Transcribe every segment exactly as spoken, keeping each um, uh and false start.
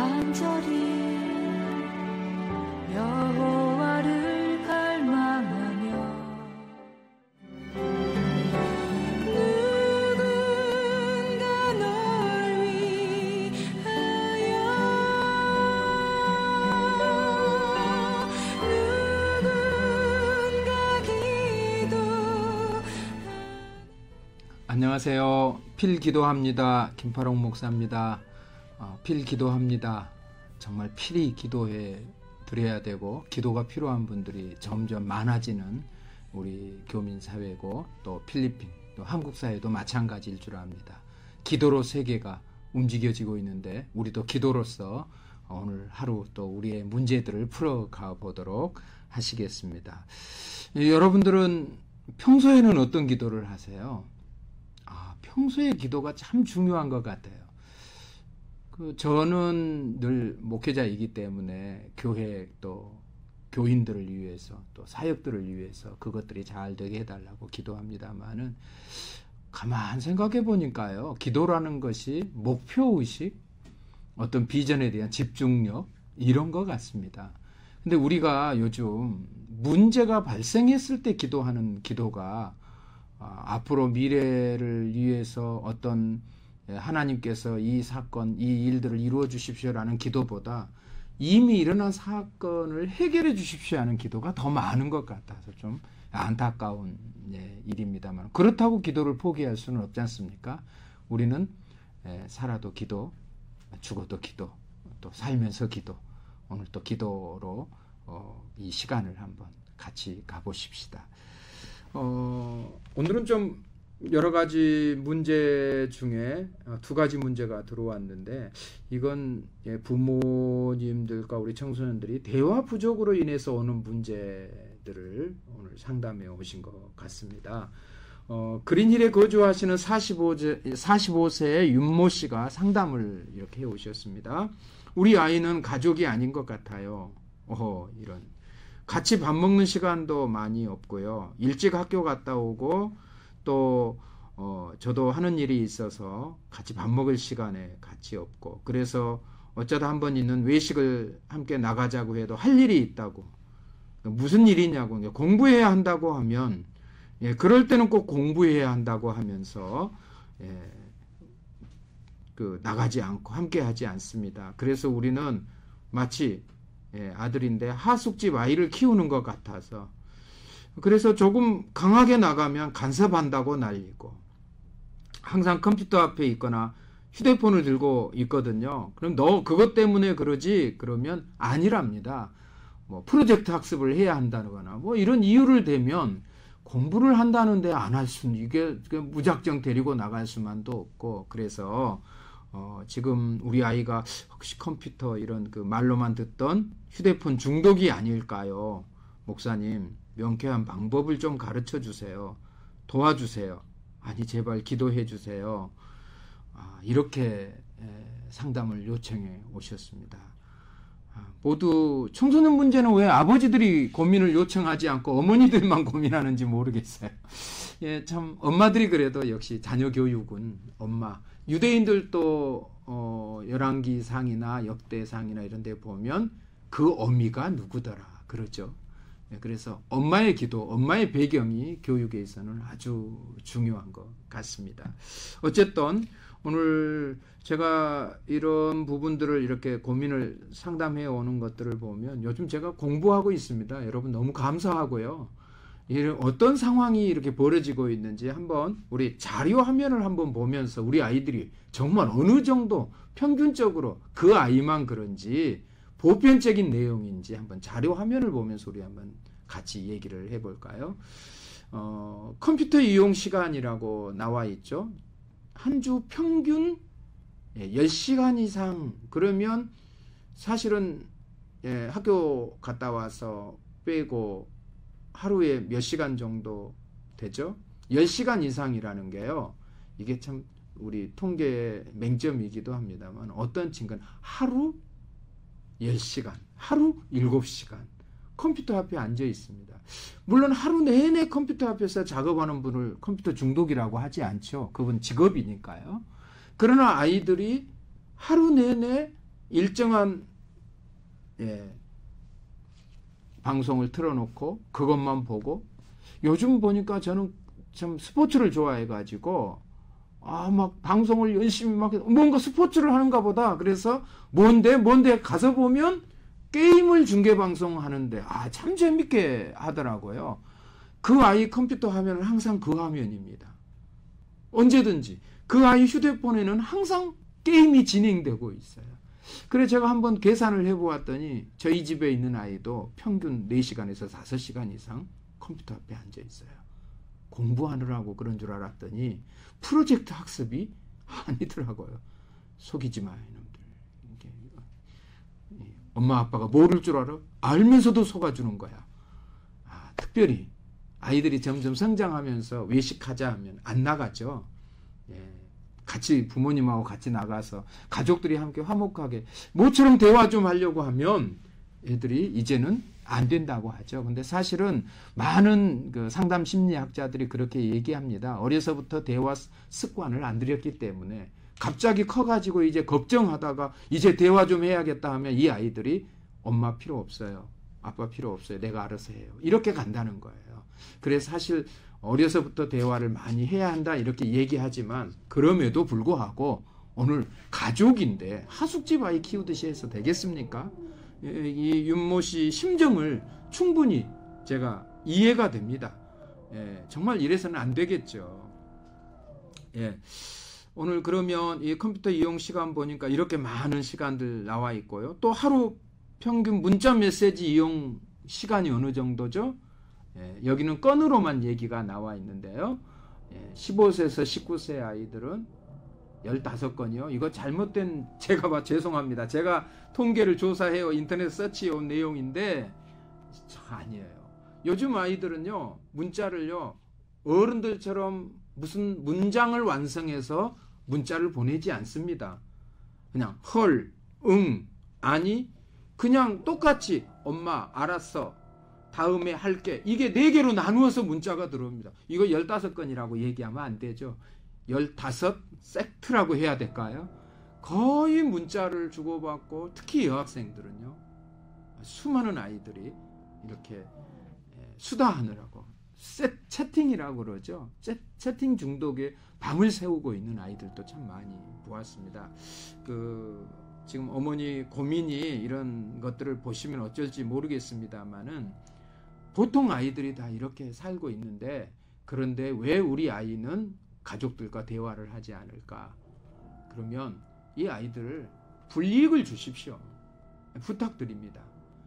간절히 여호와를 갈망하며 누군가 널 위하여 누군가 기도하네. 안녕하세요. 필기도합니다. 김파롱 목사입니다. 어, 필기도합니다. 정말 필히 기도해 드려야 되고 기도가 필요한 분들이 점점 많아지는 우리 교민 사회고 또 필리핀 또 한국 사회도 마찬가지일 줄 압니다. 기도로 세계가 움직여지고 있는데 우리도 기도로서 오늘 하루 또 우리의 문제들을 풀어가 보도록 하시겠습니다. 여러분들은 평소에는 어떤 기도를 하세요? 아, 평소의 기도가 참 중요한 것 같아요. 그 저는 늘 목회자이기 때문에 교회 또 교인들을 위해서 또 사역들을 위해서 그것들이 잘 되게 해달라고 기도합니다만은 가만 생각해 보니까요, 기도라는 것이 목표의식, 어떤 비전에 대한 집중력 이런 것 같습니다. 근데 우리가 요즘 문제가 발생했을 때 기도하는 기도가 아, 앞으로 미래를 위해서 어떤 하나님께서 이 사건, 이 일들을 이루어 주십시오라는 기도보다 이미 일어난 사건을 해결해 주십시오 하는 기도가 더 많은 것 같아서 좀 안타까운 예, 일입니다만, 그렇다고 기도를 포기할 수는 없지 않습니까? 우리는 예, 살아도 기도, 죽어도 기도, 또 살면서 기도, 오늘 또 기도로 어, 이 시간을 한번 같이 가보십시다. 어, 오늘은 좀 여러 가지 문제 중에 두 가지 문제가 들어왔는데, 이건 부모님들과 우리 청소년들이 대화 부족으로 인해서 오는 문제들을 오늘 상담해 오신 것 같습니다. 어, 그린힐에 거주하시는 사십오 세의 윤모 씨가 상담을 이렇게 해 오셨습니다. 우리 아이는 가족이 아닌 것 같아요. 어허, 이런. 같이 밥 먹는 시간도 많이 없고요. 일찍 학교 갔다 오고 또 어, 저도 하는 일이 있어서 같이 밥 먹을 시간에 같이 없고, 그래서 어쩌다 한번 있는 외식을 함께 나가자고 해도 할 일이 있다고, 무슨 일이냐고, 공부해야 한다고 하면 예, 그럴 때는 꼭 공부해야 한다고 하면서 예, 그 나가지 않고 함께 하지 않습니다. 그래서 우리는 마치 예, 아들인데 하숙집 아이를 키우는 것 같아서, 그래서 조금 강하게 나가면 간섭한다고 난리고, 항상 컴퓨터 앞에 있거나 휴대폰을 들고 있거든요. 그럼 너 그것 때문에 그러지? 그러면 아니랍니다. 뭐 프로젝트 학습을 해야 한다거나 뭐 이런 이유를 대면 공부를 한다는데 안 할 수는, 이게 무작정 데리고 나갈 수만도 없고, 그래서 어 지금 우리 아이가 혹시 컴퓨터 이런 그 말로만 듣던 휴대폰 중독이 아닐까요? 목사님, 명쾌한 방법을 좀 가르쳐 주세요. 도와주세요. 아니, 제발 기도해 주세요. 아, 이렇게 상담을 요청해 오셨습니다. 아, 모두 청소년 문제는 왜 아버지들이 고민을 요청하지 않고 어머니들만 고민하는지 모르겠어요. 예, 참 엄마들이 그래도 역시 자녀 교육은 엄마. 유대인들도 어, 열왕기상이나 역대상이나 이런 데 보면 그 어미가 누구더라 그러죠. 그래서 엄마의 기도, 엄마의 배경이 교육에 있어서는 아주 중요한 것 같습니다. 어쨌든 오늘 제가 이런 부분들을 이렇게 고민을 상담해 오는 것들을 보면 요즘 제가 공부하고 있습니다. 여러분 너무 감사하고요. 어떤 상황이 이렇게 벌어지고 있는지 한번 우리 자료 화면을 한번 보면서 우리 아이들이 정말 어느 정도 평균적으로 그 아이만 그런지 보편적인 내용인지 한번 자료 화면을 보면서 우리 한번 같이 얘기를 해볼까요? 어, 컴퓨터 이용 시간이라고 나와 있죠. 한 주 평균 열 시간 이상, 그러면 사실은 예, 학교 갔다 와서 빼고 하루에 몇 시간 정도 되죠? 열 시간 이상이라는 게요, 이게 참 우리 통계의 맹점이기도 합니다만 어떤 친구는 하루 열 시간, 하루 일곱 시간 컴퓨터 앞에 앉아 있습니다. 물론 하루 내내 컴퓨터 앞에서 작업하는 분을 컴퓨터 중독이라고 하지 않죠. 그분 직업이니까요. 그러나 아이들이 하루 내내 일정한 예, 방송을 틀어놓고 그것만 보고 요즘 보니까 저는 참 스포츠를 좋아해가지고 아, 막 방송을 열심히 막 뭔가 스포츠를 하는가 보다. 그래서 뭔데 뭔데 가서 보면 게임을 중계 방송하는데 아, 참 재밌게 하더라고요. 그 아이 컴퓨터 화면은 항상 그 화면입니다. 언제든지 그 아이 휴대폰에는 항상 게임이 진행되고 있어요. 그래서 제가 한번 계산을 해보았더니 저희 집에 있는 아이도 평균 네 시간에서 다섯 시간 이상 컴퓨터 앞에 앉아 있어요. 공부하느라고 그런 줄 알았더니 프로젝트 학습이 아니더라고요. 속이지 마 이놈들. 이게 엄마 아빠가 모를 줄 알아? 알면서도 속아주는 거야. 아, 특별히 아이들이 점점 성장하면서 외식하자 하면 안 나가죠. 예, 같이 부모님하고 같이 나가서 가족들이 함께 화목하게 모처럼 대화 좀 하려고 하면 애들이 이제는 안 된다고 하죠. 근데 사실은 많은 그 상담 심리학자들이 그렇게 얘기합니다. 어려서부터 대화 습관을 안 들였기 때문에 갑자기 커가지고 이제 걱정하다가 이제 대화 좀 해야겠다 하면 이 아이들이 엄마 필요 없어요. 아빠 필요 없어요. 내가 알아서 해요. 이렇게 간다는 거예요. 그래서 사실 어려서부터 대화를 많이 해야 한다 이렇게 얘기하지만 그럼에도 불구하고 오늘 가족인데 하숙집 아이 키우듯이 해서 되겠습니까? 이 윤모 씨 심정을 충분히 제가 이해가 됩니다. 예, 정말 이래서는 안 되겠죠. 예, 오늘 그러면 이 컴퓨터 이용 시간 보니까 이렇게 많은 시간들 나와 있고요. 또 하루 평균 문자 메시지 이용 시간이 어느 정도죠? 예, 여기는 건으로만 얘기가 나와 있는데요. 예, 십오 세에서 십구 세 아이들은 열다섯 건이요. 이거 잘못된 제가 봐 죄송합니다. 제가 통계를 조사해요. 인터넷 서치해 온 내용인데 아니에요. 요즘 아이들은요. 문자를요. 어른들처럼 무슨 문장을 완성해서 문자를 보내지 않습니다. 그냥 헐, 응, 아니 그냥 똑같이 엄마 알았어. 다음에 할게. 이게 네 개로 나누어서 문자가 들어옵니다. 이거 열다섯 건이라고 얘기하면 안 되죠. 열다섯 세트라고 해야 될까요? 거의 문자를 주고받고 특히 여학생들은요. 수많은 아이들이 이렇게 수다하느라고 세, 채팅이라고 그러죠. 세, 채팅 중독에 밤을 새우고 있는 아이들도 참 많이 보았습니다. 그 지금 어머니 고민이 이런 것들을 보시면 어쩔지 모르겠습니다만은 보통 아이들이 다 이렇게 살고 있는데 그런데 왜 우리 아이는 가족들과 대화를 하지 않을까? 그러면 이 아이들을 불이익을 주십시오. 부탁드립니다.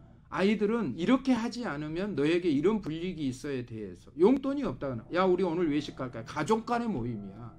아이들은 이렇게 하지 않으면 너에게 이런 불이익이 있어야 대해서 용돈이 없다거나 야 우리 오늘 외식 갈까? 가족 간의 모임이야.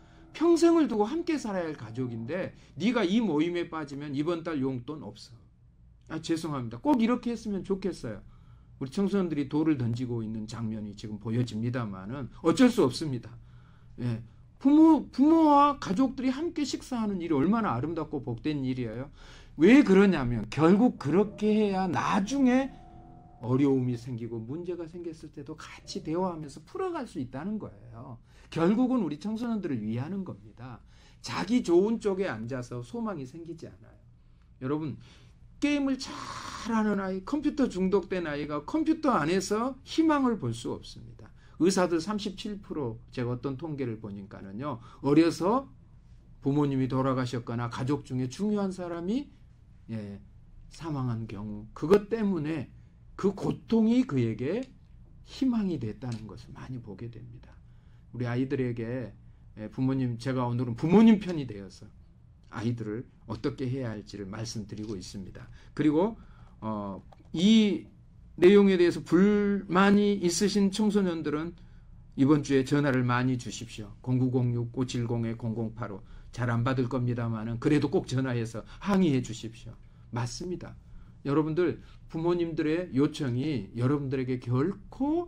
평생을 두고 함께 살아야 할 가족인데 네가 이 모임에 빠지면 이번 달 용돈 없어. 아, 죄송합니다. 꼭 이렇게 했으면 좋겠어요. 우리 청소년들이 돌을 던지고 있는 장면이 지금 보여집니다만은 어쩔 수 없습니다. 예, 부모, 부모와 가족들이 함께 식사하는 일이 얼마나 아름답고 복된 일이에요. 왜 그러냐면 결국 그렇게 해야 나중에 어려움이 생기고 문제가 생겼을 때도 같이 대화하면서 풀어갈 수 있다는 거예요. 결국은 우리 청소년들을 위하는 겁니다. 자기 좋은 쪽에 앉아서 소망이 생기지 않아요. 여러분 게임을 잘하는 아이, 컴퓨터 중독된 아이가 컴퓨터 안에서 희망을 볼 수 없습니다. 의사들 삼십칠 퍼센트 제가 어떤 통계를 보니까는요. 어려서 부모님이 돌아가셨거나 가족 중에 중요한 사람이 예, 사망한 경우 그것 때문에 그 고통이 그에게 희망이 됐다는 것을 많이 보게 됩니다. 우리 아이들에게 부모님 제가 오늘은 부모님 편이 되어서 아이들을 어떻게 해야 할지를 말씀드리고 있습니다. 그리고 어, 이 내용에 대해서 불만이 있으신 청소년들은 이번 주에 전화를 많이 주십시오. 공구공육 오칠공 공공팔오 잘 안 받을 겁니다만은 그래도 꼭 전화해서 항의해 주십시오. 맞습니다. 여러분들 부모님들의 요청이 여러분들에게 결코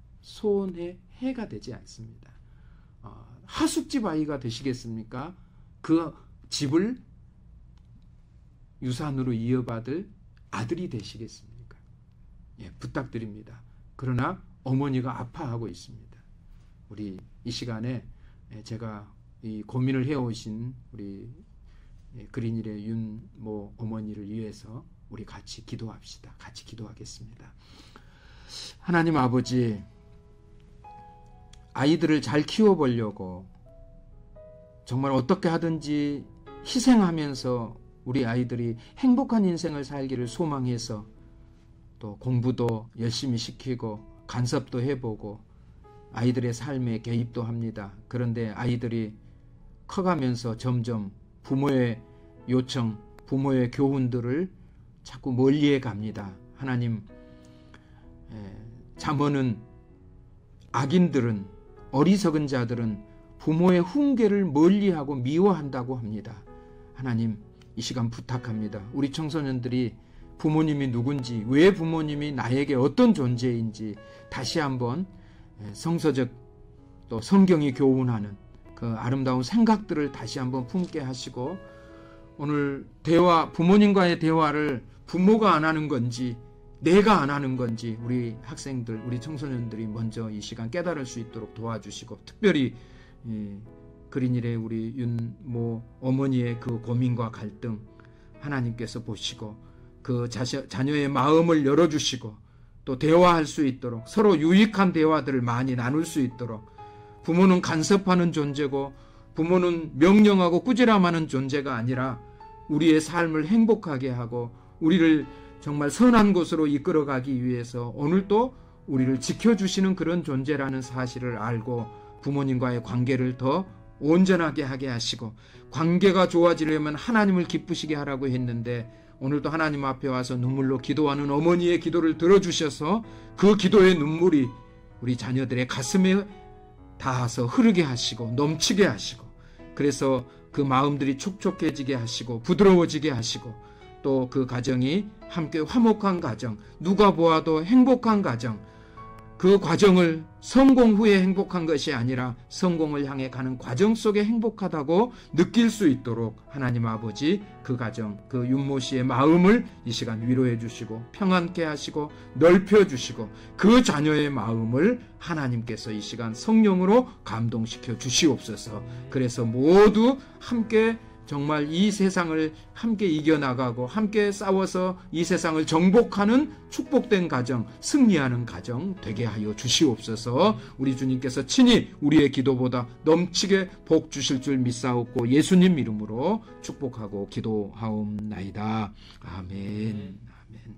손해 해가 되지 않습니다. 어, 하숙집 아이가 되시겠습니까? 그 집을 유산으로 이어받을 아들이 되시겠습니까? 예, 부탁드립니다. 그러나 어머니가 아파하고 있습니다. 우리 이 시간에 제가 이 고민을 해오신 우리 그린일의 윤모 어머니를 위해서 우리 같이 기도합시다. 같이 기도하겠습니다. 하나님 아버지, 아이들을 잘 키워보려고 정말 어떻게 하든지 희생하면서 우리 아이들이 행복한 인생을 살기를 소망해서 또 공부도 열심히 시키고 간섭도 해보고 아이들의 삶에 개입도 합니다. 그런데 아이들이 커가면서 점점 부모의 요청, 부모의 교훈들을 자꾸 멀리해 갑니다. 하나님, 잠언은 악인들은, 어리석은 자들은 부모의 훈계를 멀리하고 미워한다고 합니다. 하나님, 이 시간 부탁합니다. 우리 청소년들이 부모님이 누군지, 왜 부모님이 나에게 어떤 존재인지 다시 한번 성서적 또 성경이 교훈하는 그 아름다운 생각들을 다시 한번 품게 하시고, 오늘 대화, 부모님과의 대화를 부모가 안 하는 건지 내가 안 하는 건지 우리 학생들, 우리 청소년들이 먼저 이 시간 깨달을 수 있도록 도와주시고, 특별히 그린일의 우리 윤모 어머니의 그 고민과 갈등 하나님께서 보시고 그 자녀, 자녀의 마음을 열어주시고 또 대화할 수 있도록, 서로 유익한 대화들을 많이 나눌 수 있도록. 부모는 간섭하는 존재고 부모는 명령하고 꾸지람하는 존재가 아니라 우리의 삶을 행복하게 하고 우리를 정말 선한 곳으로 이끌어가기 위해서 오늘도 우리를 지켜주시는 그런 존재라는 사실을 알고 부모님과의 관계를 더 온전하게 하게 하시고, 관계가 좋아지려면 하나님을 기쁘시게 하라고 했는데 오늘도 하나님 앞에 와서 눈물로 기도하는 어머니의 기도를 들어주셔서 그 기도의 눈물이 우리 자녀들의 가슴에 닿아서 흐르게 하시고 넘치게 하시고, 그래서 그 마음들이 촉촉해지게 하시고 부드러워지게 하시고, 또 그 가정이 함께 화목한 가정, 누가 보아도 행복한 가정, 그 과정을 성공 후에 행복한 것이 아니라 성공을 향해 가는 과정 속에 행복하다고 느낄 수 있도록 하나님 아버지, 그 가정, 그 윤모 씨의 마음을 이 시간 위로해 주시고 평안케 하시고 넓혀 주시고, 그 자녀의 마음을 하나님께서 이 시간 성령으로 감동시켜 주시옵소서. 그래서 모두 함께 정말 이 세상을 함께 이겨나가고 함께 싸워서 이 세상을 정복하는 축복된 가정, 승리하는 가정 되게 하여 주시옵소서. 우리 주님께서 친히 우리의 기도보다 넘치게 복 주실 줄 믿사옵고 예수님 이름으로 축복하고 기도하옵나이다. 아멘. 아멘.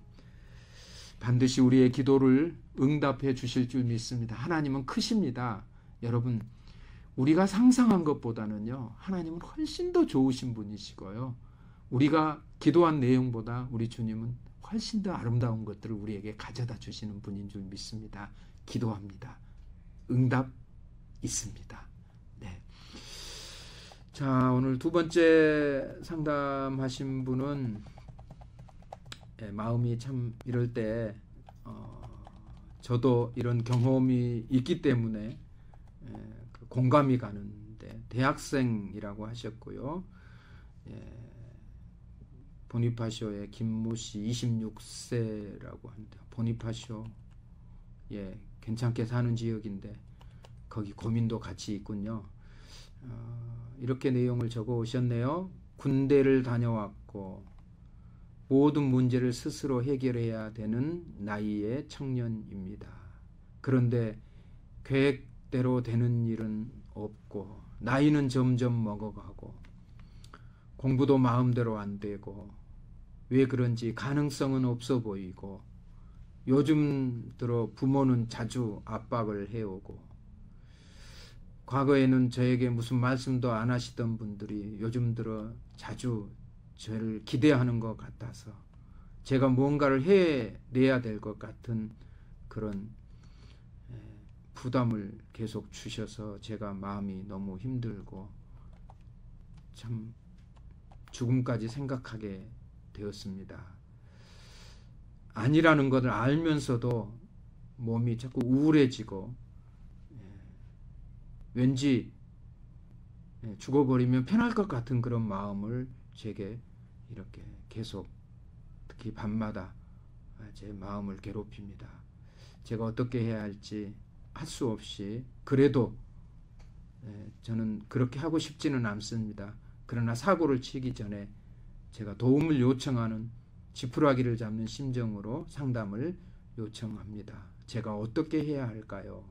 반드시 우리의 기도를 응답해 주실 줄 믿습니다. 하나님은 크십니다. 여러분, 우리가 상상한 것보다는요, 하나님은 훨씬 더 좋으신 분이시고요, 우리가 기도한 내용보다 우리 주님은 훨씬 더 아름다운 것들을 우리에게 가져다 주시는 분인 줄 믿습니다. 기도합니다. 응답 있습니다. 네. 자, 오늘 두 번째 상담하신 분은 예, 마음이 참 이럴 때 어, 저도 이런 경험이 있기 때문에 예, 공감이 가는데, 대학생이라고 하셨고요. 예, 보니파쇼의 김모 씨 이십육 세라고 합니다. 보니파쇼, 예, 괜찮게 사는 지역인데 거기 고민도 같이 있군요. 어, 이렇게 내용을 적어 오셨네요. 군대를 다녀왔고 모든 문제를 스스로 해결해야 되는 나이의 청년입니다. 그런데 계획 대로 되는 일은 없고 나이는 점점 먹어가고 공부도 마음대로 안 되고 왜 그런지 가능성은 없어 보이고, 요즘 들어 부모는 자주 압박을 해오고, 과거에는 저에게 무슨 말씀도 안 하시던 분들이 요즘 들어 자주 저를 기대하는 것 같아서 제가 뭔가를 해내야 될 것 같은 그런 부담을 계속 주셔서 제가 마음이 너무 힘들고 참 죽음까지 생각하게 되었습니다. 아니라는 것을 알면서도 몸이 자꾸 우울해지고, 왠지 죽어버리면 편할 것 같은 그런 마음을 제게 이렇게 계속, 특히 밤마다 제 마음을 괴롭힙니다. 제가 어떻게 해야 할지 할 수 없이, 그래도 저는 그렇게 하고 싶지는 않습니다. 그러나 사고를 치기 전에 제가 도움을 요청하는 지푸라기를 잡는 심정으로 상담을 요청합니다. 제가 어떻게 해야 할까요?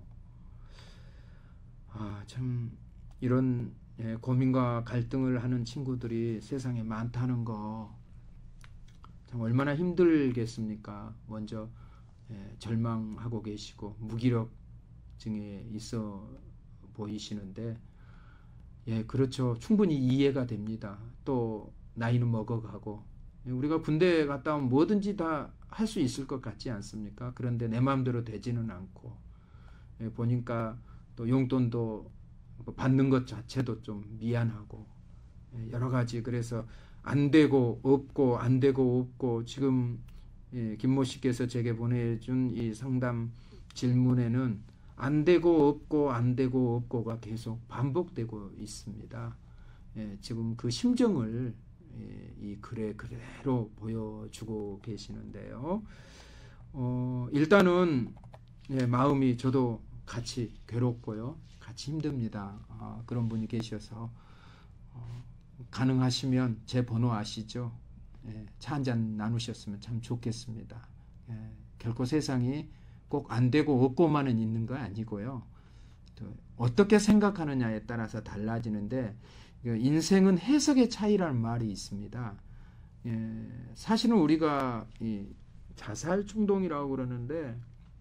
아, 참 이런 예, 고민과 갈등을 하는 친구들이 세상에 많다는 거 참 얼마나 힘들겠습니까? 먼저 예, 절망하고 계시고 무기력증에 있어 보이시는데 예, 그렇죠. 충분히 이해가 됩니다. 또 나이는 먹어가고 우리가 군대 갔다 오면 뭐든지 다 할 수 있을 것 같지 않습니까? 그런데 내 마음대로 되지는 않고 예, 보니까 또 용돈도 받는 것 자체도 좀 미안하고 예, 여러 가지 그래서 안 되고 없고 안 되고 없고 지금 예, 김모 씨께서 제게 보내준 이 상담 질문에는 안 되고 없고 안 되고 없고가 계속 반복되고 있습니다. 예, 지금 그 심정을 예, 이 글에 그대로 보여주고 계시는데요. 어, 일단은 예, 마음이 저도 같이 괴롭고요. 같이 힘듭니다. 어, 그런 분이 계셔서 어, 가능하시면 제 번호 아시죠? 예, 차 한잔 나누셨으면 참 좋겠습니다. 예, 결코 세상이 꼭 안 되고 없고만은 있는 거 아니고요. 또 어떻게 생각하느냐에 따라서 달라지는데 인생은 해석의 차이라는 말이 있습니다. 예, 사실은 우리가 이 자살 충동이라고 그러는데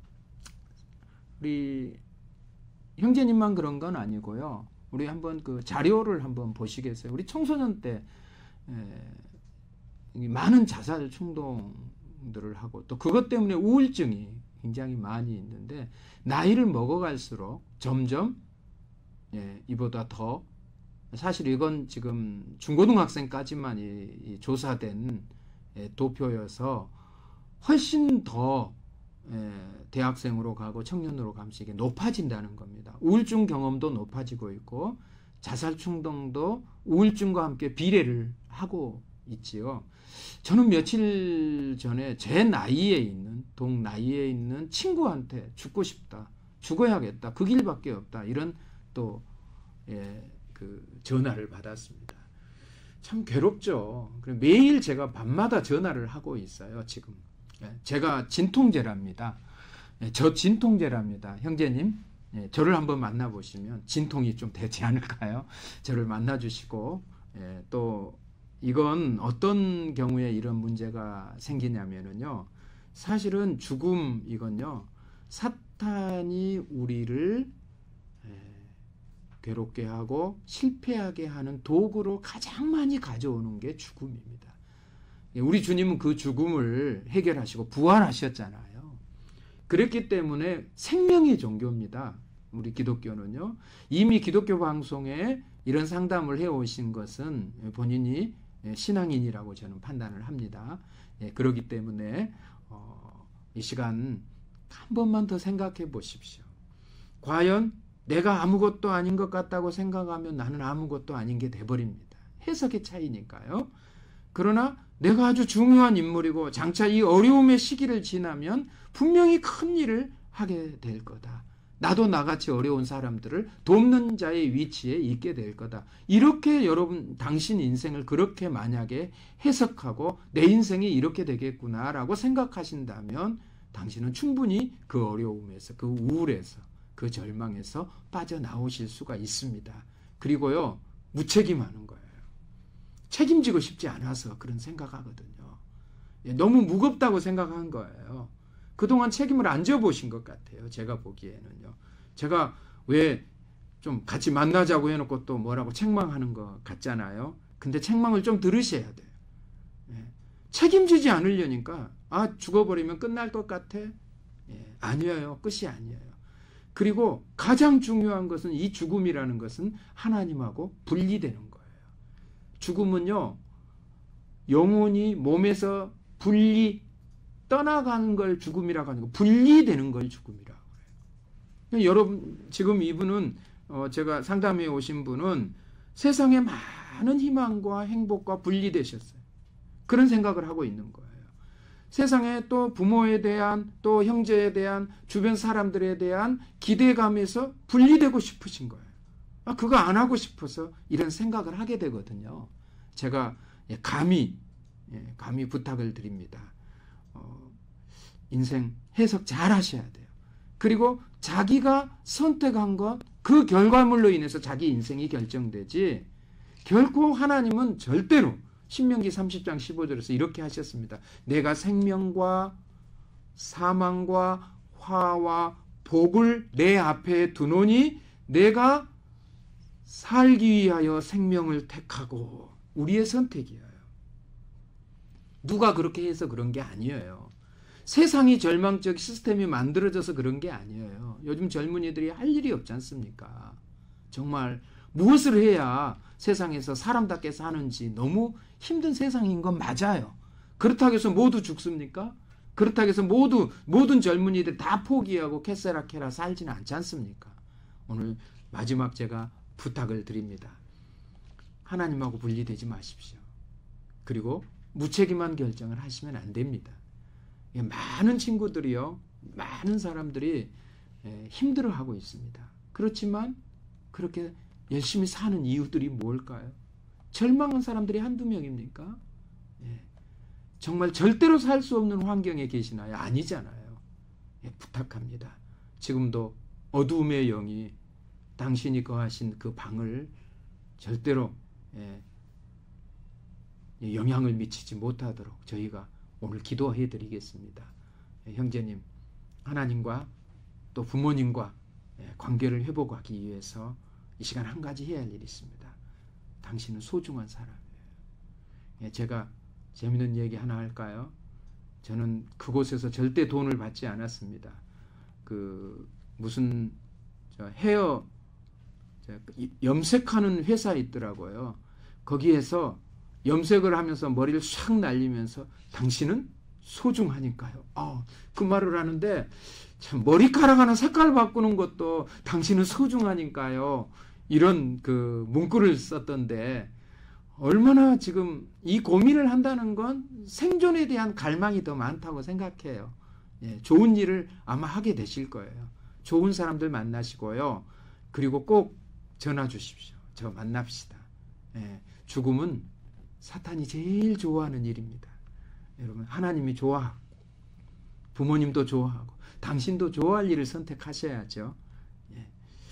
우리 형제님만 그런 건 아니고요. 우리 한번 그 자료를 한번 보시겠어요? 우리 청소년 때 에, 많은 자살 충동들을 하고 또 그것 때문에 우울증이 굉장히 많이 있는데 나이를 먹어갈수록 점점 예, 이보다 더 사실 이건 지금 중고등학생까지만 이, 이 조사된 예, 도표여서 훨씬 더 예, 대학생으로 가고 청년으로 가면서 이게 높아진다는 겁니다. 우울증 경험도 높아지고 있고 자살 충동도 우울증과 함께 비례를 하고 있지요. 저는 며칠 전에 제 나이에 있는 동 나이에 있는 친구한테 죽고 싶다, 죽어야겠다, 그 길밖에 없다 이런 또 예, 그 전화를 받았습니다. 참 괴롭죠. 매일 제가 밤마다 전화를 하고 있어요. 지금 제가 진통제랍니다. 저 진통제랍니다. 형제님, 저를 한번 만나보시면 진통이 좀 되지 않을까요? 저를 만나주시고 또 이건 어떤 경우에 이런 문제가 생기냐면요. 사실은 죽음 이건요. 사탄이 우리를 괴롭게 하고 실패하게 하는 도구로 가장 많이 가져오는 게 죽음입니다. 우리 주님은 그 죽음을 해결하시고 부활하셨잖아요. 그랬기 때문에 생명의 종교입니다. 우리 기독교는요. 이미 기독교 방송에 이런 상담을 해오신 것은 본인이 신앙인이라고 저는 판단을 합니다. 예, 그렇기 때문에 어, 이 시간 한 번만 더 생각해 보십시오. 과연 내가 아무것도 아닌 것 같다고 생각하면 나는 아무것도 아닌 게 돼버립니다. 해석의 차이니까요. 그러나 내가 아주 중요한 인물이고 장차 이 어려움의 시기를 지나면 분명히 큰 일을 하게 될 거다. 나도 나같이 어려운 사람들을 돕는 자의 위치에 있게 될 거다. 이렇게 여러분 당신 인생을 그렇게 만약에 해석하고 내 인생이 이렇게 되겠구나라고 생각하신다면 당신은 충분히 그 어려움에서 그 우울에서 그 절망에서 빠져나오실 수가 있습니다. 그리고요, 무책임하는 거예요. 책임지고 싶지 않아서 그런 생각하거든요. 너무 무겁다고 생각한 거예요. 그동안 책임을 안 져보신 것 같아요. 제가 보기에는요. 제가 왜 좀 같이 만나자고 해놓고 또 뭐라고 책망하는 것 같잖아요. 근데 책망을 좀 들으셔야 돼요. 책임지지 않으려니까 아 죽어버리면 끝날 것 같아? 예, 아니에요. 끝이 아니에요. 그리고 가장 중요한 것은 이 죽음이라는 것은 하나님하고 분리되는 거예요. 죽음은요. 영혼이 몸에서 분리 떠나가는 걸 죽음이라고 하는 거 분리되는 걸 죽음이라고 그래요. 여러분 지금 이분은 어, 제가 상담해 오신 분은 세상에 많은 희망과 행복과 분리되셨어요. 그런 생각을 하고 있는 거예요. 세상에 또 부모에 대한 또 형제에 대한 주변 사람들에 대한 기대감에서 분리되고 싶으신 거예요. 아, 그거 안 하고 싶어서 이런 생각을 하게 되거든요. 제가 감히 감히 부탁을 드립니다. 어, 인생 해석 잘 하셔야 돼요. 그리고 자기가 선택한 것, 그 결과물로 인해서 자기 인생이 결정되지, 결코 하나님은 절대로 신명기 삼십 장 십오 절에서 이렇게 하셨습니다. 내가 생명과 사망과 화와 복을 내 앞에 두노니 내가 살기 위하여 생명을 택하고. 우리의 선택이에요. 누가 그렇게 해서 그런 게 아니에요. 세상이 절망적 시스템이 만들어져서 그런 게 아니에요. 요즘 젊은이들이 할 일이 없지 않습니까? 정말 무엇을 해야 세상에서 사람답게 사는지 너무 힘든 세상인 건 맞아요. 그렇다고 해서 모두 죽습니까? 그렇다고 해서 모두 모든 젊은이들 다 포기하고 캐세라캐라 살지는 않지 않습니까? 오늘 마지막 제가 부탁을 드립니다. 하나님하고 분리되지 마십시오. 그리고 무책임한 결정을 하시면 안 됩니다. 많은 친구들이요, 많은 사람들이 힘들어하고 있습니다. 그렇지만 그렇게 열심히 사는 이유들이 뭘까요? 절망한 사람들이 한두 명입니까? 예. 정말 절대로 살 수 없는 환경에 계시나요? 아니잖아요. 예, 부탁합니다. 지금도 어두움의 영이 당신이 거하신 그 방을 절대로 예, 영향을 미치지 못하도록 저희가 오늘 기도해 드리겠습니다. 예, 형제님, 하나님과 또 부모님과 예, 관계를 회복하기 위해서 이 시간 한 가지 해야 할 일이 있습니다. 당신은 소중한 사람이에요. 예, 제가 재밌는 얘기 하나 할까요? 저는 그곳에서 절대 돈을 받지 않았습니다. 그 무슨 저 헤어 저 염색하는 회사 있더라고요. 거기에서 염색을 하면서 머리를 샥 날리면서 당신은 소중하니까요. 아, 그 말을 하는데 참 머리카락 하나 색깔 바꾸는 것도 당신은 소중하니까요. 이런 그 문구를 썼던데 얼마나 지금 이 고민을 한다는 건 생존에 대한 갈망이 더 많다고 생각해요. 예, 좋은 일을 아마 하게 되실 거예요. 좋은 사람들 만나시고요. 그리고 꼭 전화 주십시오. 저 만납시다. 예, 죽음은 사탄이 제일 좋아하는 일입니다. 여러분, 하나님이 좋아하고 부모님도 좋아하고 당신도 좋아할 일을 선택하셔야죠. 예.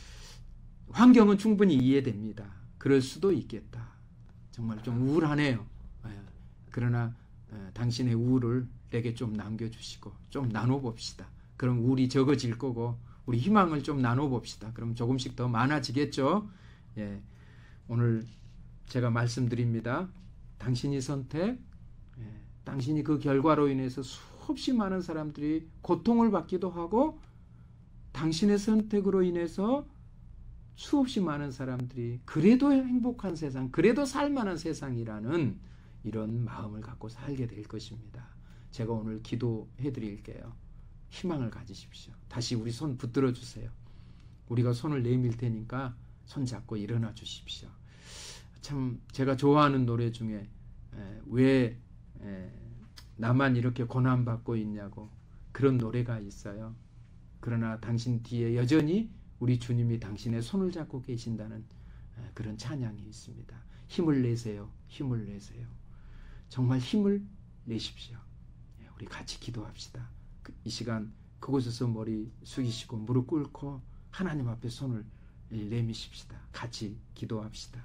환경은 충분히 이해됩니다. 그럴 수도 있겠다. 정말 좀 우울하네요. 예. 그러나 예, 당신의 우울을 내게 좀 남겨주시고 좀 나눠봅시다. 그럼 우울이 적어질 거고 우리 희망을 좀 나눠봅시다. 그럼 조금씩 더 많아지겠죠. 예. 오늘 제가 말씀드립니다. 당신이 선택, 예, 당신이 그 결과로 인해서 수없이 많은 사람들이 고통을 받기도 하고 당신의 선택으로 인해서 수없이 많은 사람들이 그래도 행복한 세상, 그래도 살만한 세상이라는 이런 마음을 갖고 살게 될 것입니다. 제가 오늘 기도해 드릴게요. 희망을 가지십시오. 다시 우리 손 붙들어 주세요. 우리가 손을 내밀 테니까 손 잡고 일어나 주십시오. 참 제가 좋아하는 노래 중에 에, 왜 에, 나만 이렇게 고난받고 있냐고 그런 노래가 있어요. 그러나 당신 뒤에 여전히 우리 주님이 당신의 손을 잡고 계신다는 에, 그런 찬양이 있습니다. 힘을 내세요. 힘을 내세요. 정말 힘을 내십시오. 예, 우리 같이 기도합시다. 그, 이 시간 그곳에서 머리 숙이시고 무릎 꿇고 하나님 앞에 손을 내미십시다. 같이 기도합시다.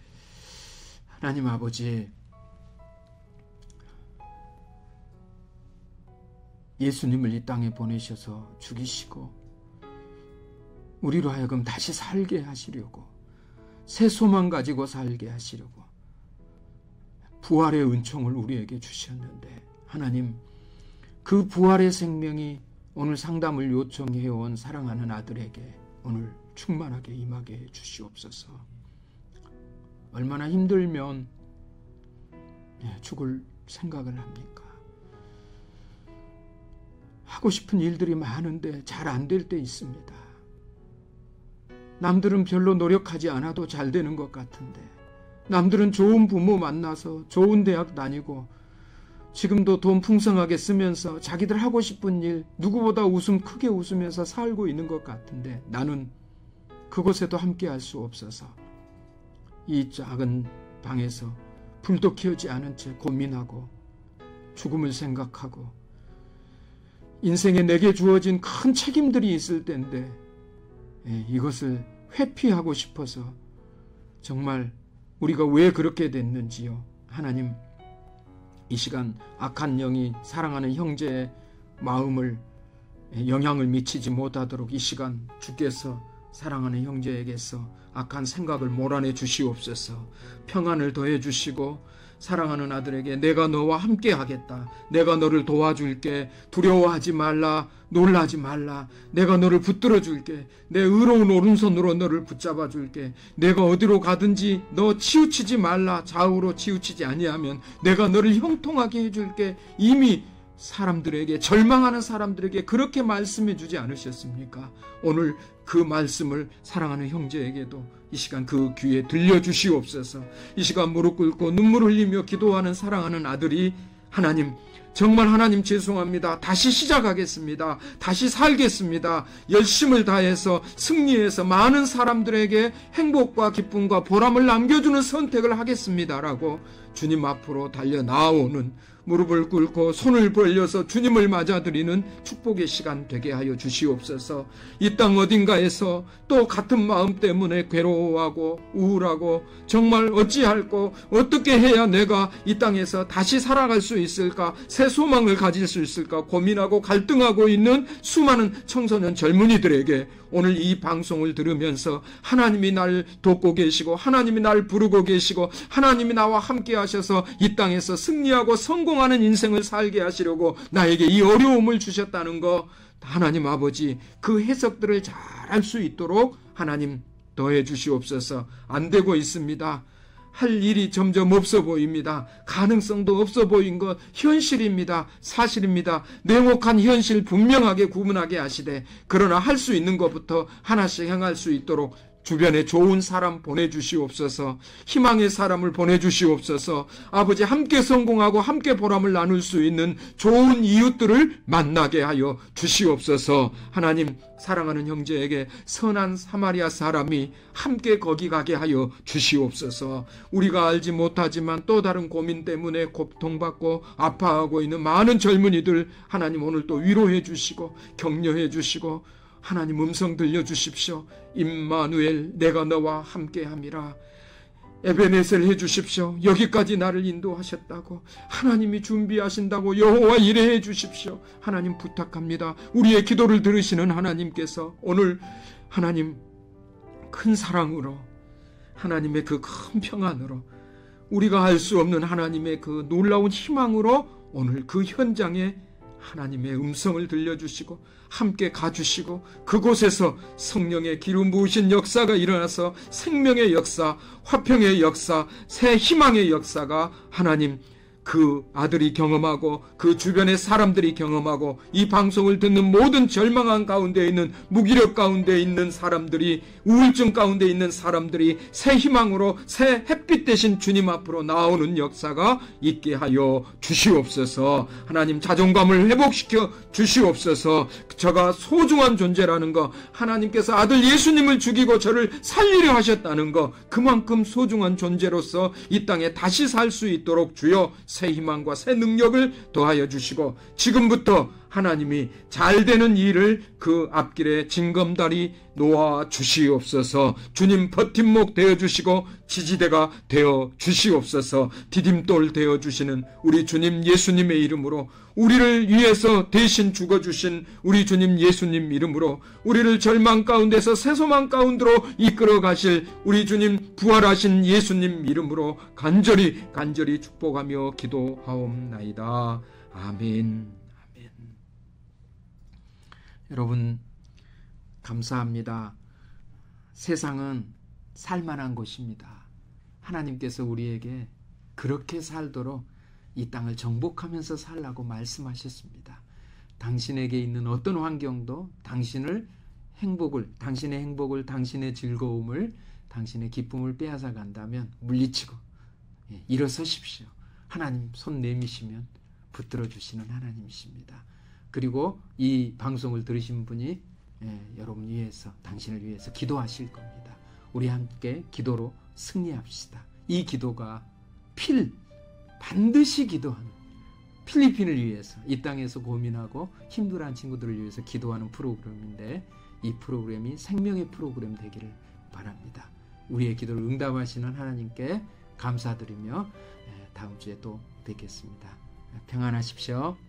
하나님 아버지, 예수님을 이 땅에 보내셔서 죽이시고 우리로 하여금 다시 살게 하시려고, 새 소망 가지고 살게 하시려고 부활의 은총을 우리에게 주셨는데, 하나님, 그 부활의 생명이 오늘 상담을 요청해온 사랑하는 아들에게 오늘 충만하게 임하게 해 주시옵소서. 얼마나 힘들면 죽을 생각을 합니까? 하고 싶은 일들이 많은데 잘 안 될 때 있습니다. 남들은 별로 노력하지 않아도 잘 되는 것 같은데, 남들은 좋은 부모 만나서 좋은 대학 다니고 지금도 돈 풍성하게 쓰면서 자기들 하고 싶은 일 누구보다 웃음 크게 웃으면서 살고 있는 것 같은데, 나는 그곳에도 함께 할 수 없어서 이 작은 방에서 불도 켜지 않은 채 고민하고 죽음을 생각하고 인생에 내게 주어진 큰 책임들이 있을 때인데 이것을 회피하고 싶어서 정말 우리가 왜 그렇게 됐는지요. 하나님, 이 시간 악한 영이 사랑하는 형제의 마음을 영향을 미치지 못하도록 이 시간 주께서 사랑하는 형제에게서 악한 생각을 몰아내 주시옵소서. 평안을 더해 주시고 사랑하는 아들에게 내가 너와 함께 하겠다, 내가 너를 도와줄게, 두려워하지 말라, 놀라지 말라, 내가 너를 붙들어 줄게, 내 의로운 오른손으로 너를 붙잡아 줄게, 내가 어디로 가든지 너 치우치지 말라, 좌우로 치우치지 아니하면 내가 너를 형통하게 해줄게. 이미 사람들에게, 절망하는 사람들에게 그렇게 말씀해 주지 않으셨습니까? 오늘 그 말씀을 사랑하는 형제에게도 이 시간 그 귀에 들려주시옵소서. 이 시간 무릎 꿇고 눈물 흘리며 기도하는 사랑하는 아들이 하나님, 정말 하나님 죄송합니다. 다시 시작하겠습니다. 다시 살겠습니다. 열심을 다해서 승리해서 많은 사람들에게 행복과 기쁨과 보람을 남겨주는 선택을 하겠습니다라고 주님 앞으로 달려 나오는, 무릎을 꿇고 손을 벌려서 주님을 맞아드리는 축복의 시간 되게 하여 주시옵소서. 이 땅 어딘가에서 또 같은 마음 때문에 괴로워하고 우울하고 정말 어찌할꼬 어떻게 해야 내가 이 땅에서 다시 살아갈 수 있을까, 새 소망을 가질 수 있을까 고민하고 갈등하고 있는 수많은 청소년 젊은이들에게 오늘 이 방송을 들으면서 하나님이 날 돕고 계시고 하나님이 날 부르고 계시고 하나님이 나와 함께 하셔서 이 땅에서 승리하고 성공하는 인생을 살게 하시려고 나에게 이 어려움을 주셨다는 거, 하나님 아버지 그 해석들을 잘 할 수 있도록 하나님 더해 주시옵소서. 안 되고 있습니다. 할 일이 점점 없어 보입니다. 가능성도 없어 보인 것 현실입니다. 사실입니다. 냉혹한 현실 분명하게 구분하게 하시되, 그러나 할 수 있는 것부터 하나씩 행할 수 있도록 주변에 좋은 사람 보내주시옵소서. 희망의 사람을 보내주시옵소서. 아버지, 함께 성공하고 함께 보람을 나눌 수 있는 좋은 이웃들을 만나게 하여 주시옵소서. 하나님, 사랑하는 형제에게 선한 사마리아 사람이 함께 거기 가게 하여 주시옵소서. 우리가 알지 못하지만 또 다른 고민 때문에 고통받고 아파하고 있는 많은 젊은이들 하나님 오늘 또 위로해 주시고 격려해 주시고 하나님 음성 들려주십시오. 임마누엘, 내가 너와 함께함이라. 에베네셀 해주십시오. 여기까지 나를 인도하셨다고, 하나님이 준비하신다고 여호와 이레 해주십시오. 하나님 부탁합니다. 우리의 기도를 들으시는 하나님께서 오늘 하나님 큰 사랑으로, 하나님의 그 큰 평안으로, 우리가 알 수 없는 하나님의 그 놀라운 희망으로 오늘 그 현장에 하나님의 음성을 들려주시고 함께 가주시고 그곳에서 성령의 기름 부으신 역사가 일어나서 생명의 역사, 화평의 역사, 새 희망의 역사가 하나님 그 아들이 경험하고 그 주변의 사람들이 경험하고 이 방송을 듣는 모든 절망한 가운데 있는, 무기력 가운데 있는 사람들이, 우울증 가운데 있는 사람들이 새 희망으로 새 햇빛 대신 주님 앞으로 나오는 역사가 있게 하여 주시옵소서. 하나님, 자존감을 회복시켜 주시옵소서. 저가 소중한 존재라는 거, 하나님께서 아들 예수님을 죽이고 저를 살리려 하셨다는 거, 그만큼 소중한 존재로서 이 땅에 다시 살 수 있도록 주여 새 희망과 새 능력을 더하여 주시고, 지금부터 하나님이 잘 되는 일을 그 앞길에 징검다리 놓아 주시옵소서. 주님 버팀목 되어 주시고 지지대가 되어 주시옵소서. 디딤돌 되어 주시는 우리 주님 예수님의 이름으로, 우리를 위해서 대신 죽어주신 우리 주님 예수님 이름으로, 우리를 절망 가운데서 새소망 가운데로 이끌어 가실 우리 주님 부활하신 예수님 이름으로 간절히 간절히 축복하며 기도하옵나이다. 아멘. 아멘. 여러분 감사합니다. 세상은 살만한 곳입니다. 하나님께서 우리에게 그렇게 살도록 이 땅을 정복하면서 살라고 말씀하셨습니다. 당신에게 있는 어떤 환경도 당신을 행복을, 당신의 행복을, 당신의 즐거움을, 당신의 기쁨을 빼앗아 간다면 물리치고 예, 일어서십시오. 하나님 손 내미시면 붙들어 주시는 하나님이십니다. 그리고 이 방송을 들으신 분이 예, 여러분 위해서, 당신을 위해서 기도하실 겁니다. 우리 함께 기도로 승리합시다. 이 기도가 필, 반드시 기도하는, 필리핀을 위해서, 이 땅에서 고민하고 힘들어하는 친구들을 위해서 기도하는 프로그램인데, 이 프로그램이 생명의 프로그램 되기를 바랍니다. 우리의 기도를 응답하시는 하나님께 감사드리며 다음 주에 또 뵙겠습니다. 평안하십시오.